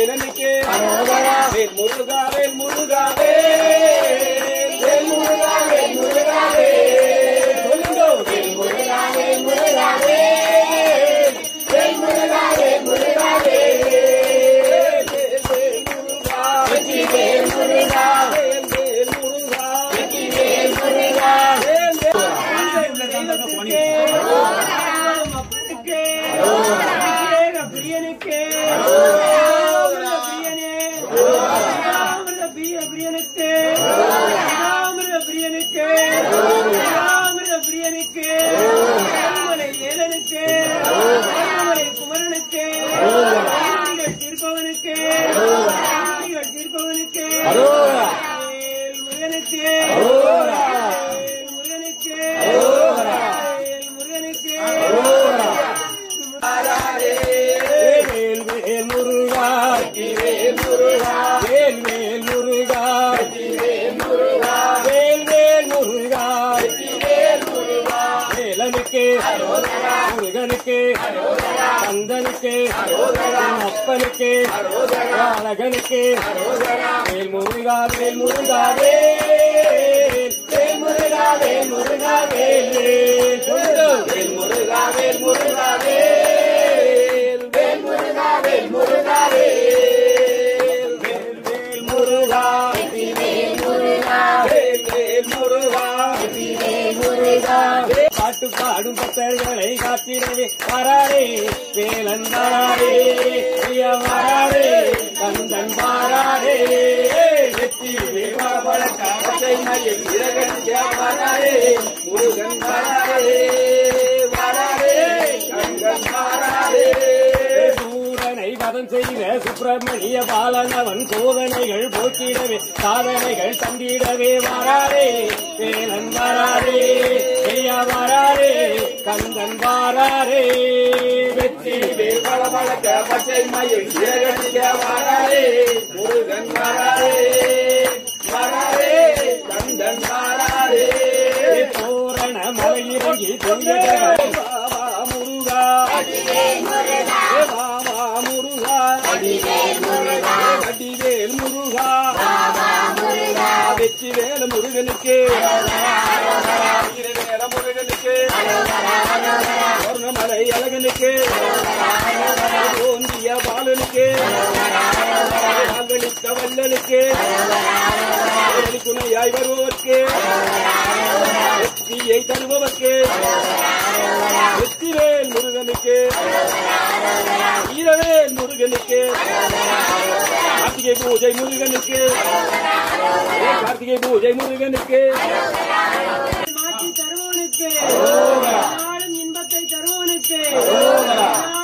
வேலனுக்கு வேல் முருகா வேல் முருகா வேல் முருகா வேல் முருகா சொல்லுங்க வேல் முருகா வேல் முருகா வேல் முருகா வேல் முருகா வேல் முருகா முருகனுக்கு கந்தனுக்கு அப்பனுக்கு அழகனுக்கு வேல் முருகா வேல் முருகா வேல் முருகா வேல் முருகா வேல் வேல் முருகா வேல் முருகா வேல் முருகா வேல் முருகா வேல் முருகா வேல் முருகா வேல் முருகா முருகா பாட்டு பாடும் பக்தர்களை காத்திடவே வராரே வேலன் வராரே வராரே கந்தன் வாராரே வெற்றி பழக்கத்தை மயில் வராரே முருகன் வராரே வராரே கந்தன் வாராரே சூரனை வதம் செய்த சுப்பிரமணிய பாலனவன் சோதனைகள் போக்கிடவே சாதனைகள் தந்திடவே வராரே வேலன் வராரே வராரே கந்தன் வாராரே வெற்றி வேல் பழக்க பச்சை மயில் வராரே முருகன் வராரே வராரே கந்தன் வாராரே தோரண மலையிறங்கி முருகா முருகா அடிவேல் முருகா வெற்றி வேல முருகனுக்கு வேல முருகனுக்கு சொர்ணமலை அழகனுக்கு ஓந்திய பாலனுக்கு வாக்களித்த வல்லனுக்கு துணையாய் வருபவர்க்கு வெற்றியை தருபவர்க்கு வெற்றிவேல் முருகனுக்கு வீரவேல் முருகனுக்கு கார்த்திகை பூஜை முருகனுக்கு கார்த்திகை பூஜை முருகனுக்கு மாற்றி தருவனுக்கு இன்பத்தை தருவனுக்கு